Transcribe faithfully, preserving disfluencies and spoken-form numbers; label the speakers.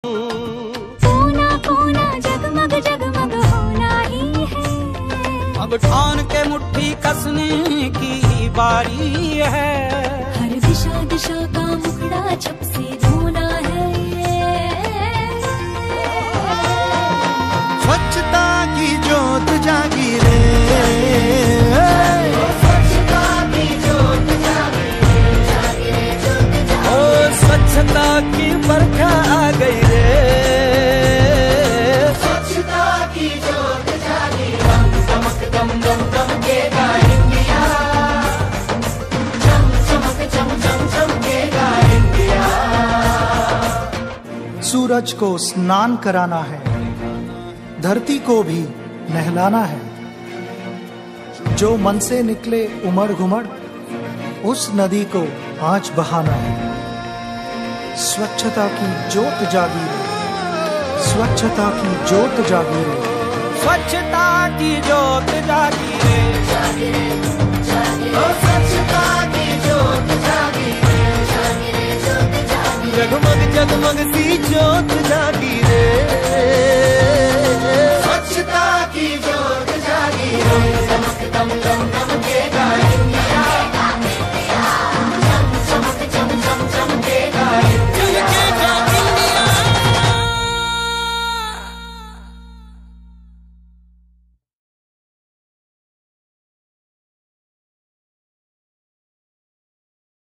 Speaker 1: कोना कोना जगमग जगमग होना ही है।
Speaker 2: अब ठान के मुट्ठी कसने की बारी है।
Speaker 1: हर दिशा दिशा का मुखड़ा छप से धोना है।
Speaker 3: स्वच्छता की जोत जागी रे,
Speaker 1: स्वच्छता की जोत जागी रे, जागी रे जोत जागी।
Speaker 2: ओ स्वच्छता की बरखा आ गई रे।
Speaker 1: स्वच्छता की जोत जागी, दम चमक दम दम चमकेगा इंडिया, चम चमक चम चम चमकेगा इंडिया।
Speaker 3: सूरज को स्नान कराना है, धरती को भी नहलाना है। जो मन से निकले उमड़ घुमड़, उस नदी को आज बहाना है। स्वच्छता की जोत जागी रे, स्वच्छता की जोत जागी रे,
Speaker 2: स्वच्छता की जोत जागी रे,
Speaker 1: जागी रे जागी रे। ओ स्वच्छता की जोत जागी रे, जागी रे जोत जागी रे।
Speaker 2: जगमग जगमग सी